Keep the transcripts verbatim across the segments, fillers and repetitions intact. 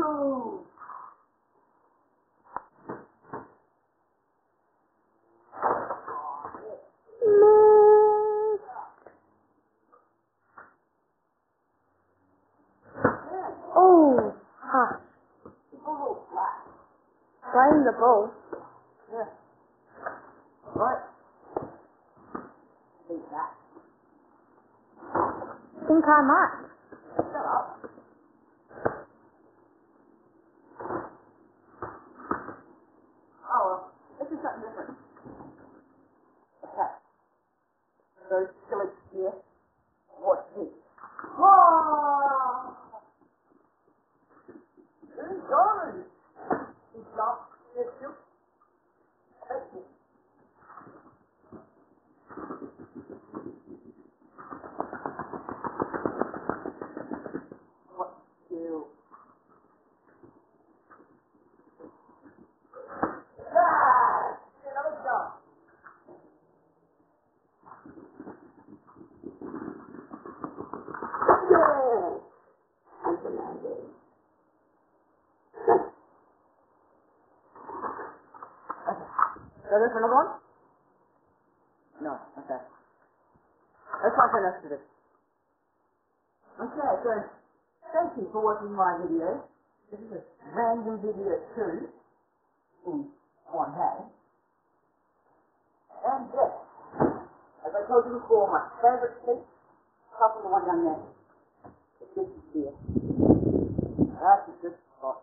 two. Oh, huh. Playing the bow. Yeah. Right. Think that. Think I might. Shut up. Oh, well, this is something different. Okay. So, silly here. What's this? Whoa! Who's going? He's not. He's still. Thank you. What you? Ah! Another jump. Yeah! I'm demanding. Okay. So there's another one? No. Okay. Let's not finish this. Okay, so thank you for watching my video. This is a random video too, in one day. And yes, as I told you before, my favourite seat, apart from the one down there, is this here. That's a good spot.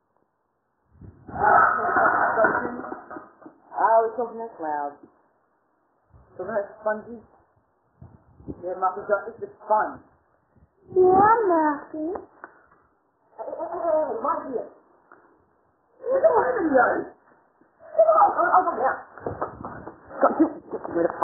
I was talking that loud. Talking that spongy. Yeah, Muffy got this with sponge. Yeah, Murphy. Hey, hey, hey, hey, right here. Look at my video. Come on, I'll, I'll come down.